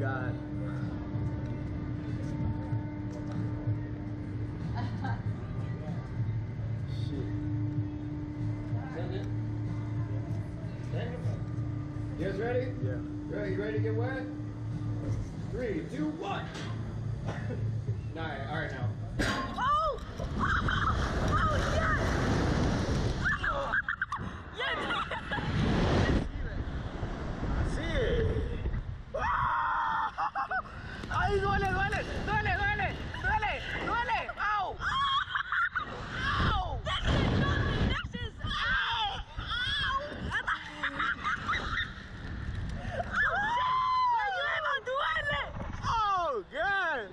god. Shit. You guys ready? Yeah. You ready to get wet? 3, 2, 1. Alright now. Oh! Oh, yes! Yes! Así. ¡Ay, duele, duele! ¡Duele, duele! ¡Duele! ¡Duele! ¡Au! ¡Au! This is nothing! This is... Ow! Ow! Oh, shit! ¡Me duele! Oh, God!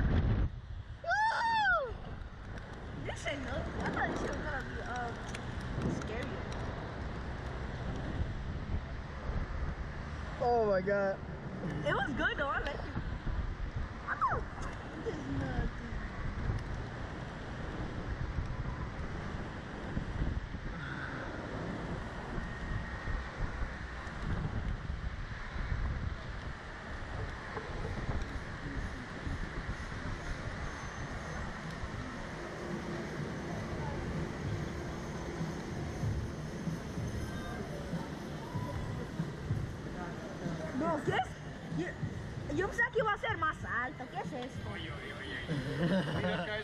Woo! This ain't nothing. I thought this shit was gonna be, scary. Oh my god. It was good though, I like it. Oh, this is nothing. No, ¿qué es? Yo pensaba que iba a ser más alto. ¿Qué es esto? Oye. Mira acá